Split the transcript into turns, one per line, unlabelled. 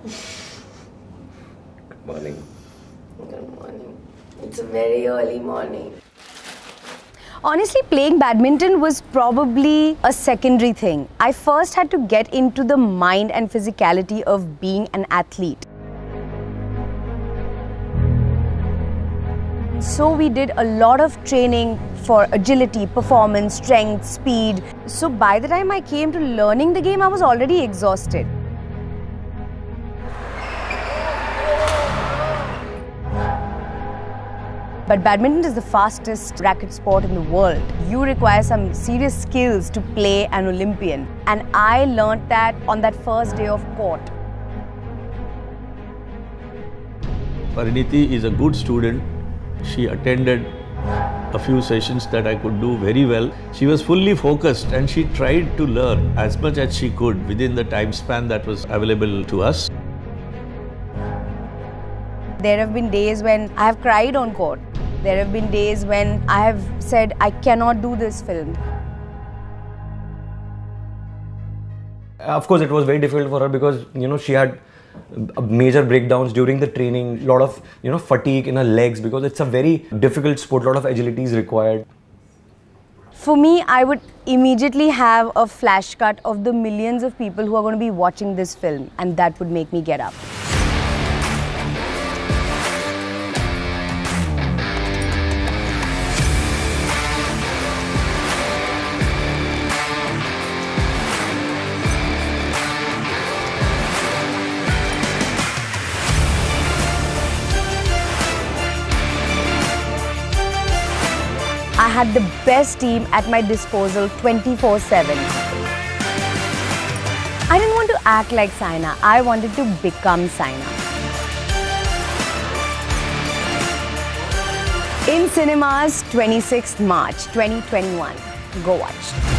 Good morning.
Good morning. It's a very early morning.
Honestly, playing badminton was probably a secondary thing. I first had to get into the mind and physicality of being an athlete. So we did a lot of training for agility, performance, strength, speed. So by the time I came to learning the game, I was already exhausted. But badminton is the fastest racket sport in the world. You require some serious skills to play an Olympian. And I learnt that on that first day of court.
Pariniti is a good student. She attended a few sessions that I could do very well. She was fully focused and she tried to learn as much as she could within the time span that was available to us.
There have been days when I have cried on court. There have been days when I have said, I cannot do this film.
Of course, it was very difficult for her because, she had major breakdowns during the training, a lot of, fatigue in her legs because it's a very difficult sport, a lot of agility is required.
For me, I would immediately have a flash cut of the millions of people who are going to be watching this film, and that would make me get up. I had the best team at my disposal 24/7. I didn't want to act like Saina. I wanted to become Saina. In cinemas, 26th March 2021. Go watch.